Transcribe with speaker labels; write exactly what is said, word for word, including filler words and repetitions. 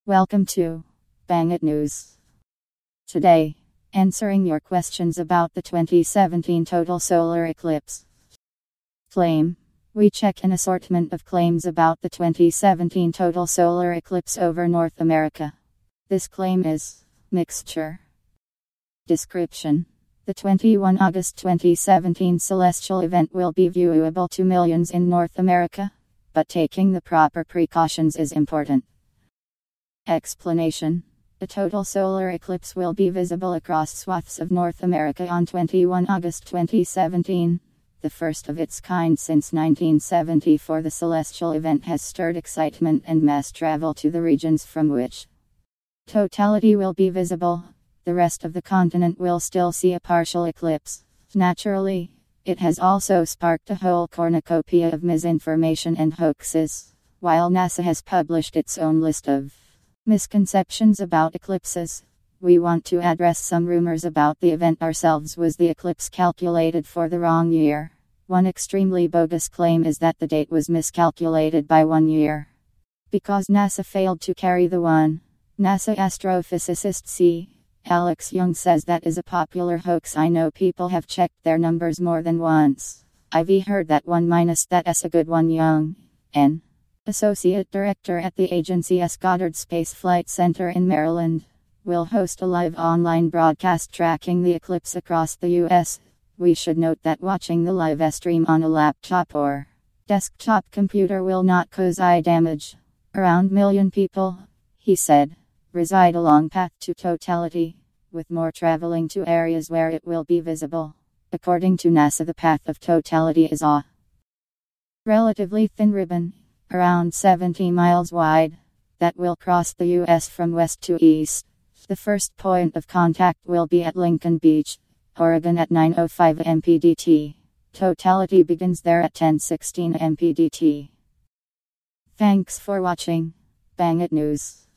Speaker 1: Welcome to Bang It News. Today, answering your questions about the twenty seventeen total solar eclipse. Claim. We check an assortment of claims about the twenty seventeen total solar eclipse over North America. This claim is mixture. Description. The twenty-first of August twenty seventeen celestial event will be viewable to millions in North America, but taking the proper precautions is important. Explanation. The total solar eclipse will be visible across swaths of North America on the twenty-first of August twenty seventeen. The first of its kind since nineteen seventy-four, the celestial event has stirred excitement and mass travel to the regions from which totality will be visible. The rest of the continent will still see a partial eclipse. Naturally, it has also sparked a whole cornucopia of misinformation and hoaxes, while NASA has published its own list of misconceptions about eclipses. We want to address some rumors about the event ourselves. Was the eclipse calculated for the wrong year? One extremely bogus claim is that the date was miscalculated by one year, because NASA failed to carry the one. NASA astrophysicist C. Alex Young says that is a popular hoax. I know people have checked their numbers more than once. I've heard that one minus that is a good one. Young, N. Associate Director at the agency's Goddard Space Flight Center in Maryland, will host a live online broadcast tracking the eclipse across the U S. We should note that watching the live stream on a laptop or desktop computer will not cause eye damage. Around a million people, he said, reside along path to totality, with more traveling to areas where it will be visible. According to NASA, the path of totality is a relatively thin ribbon, around seventy miles wide, that will cross the U S from west to east. The first point of contact will be at Lincoln Beach, Oregon at nine oh five M P D T. Totality begins there at ten sixteen M P D T. Thanks for watching Bang It News.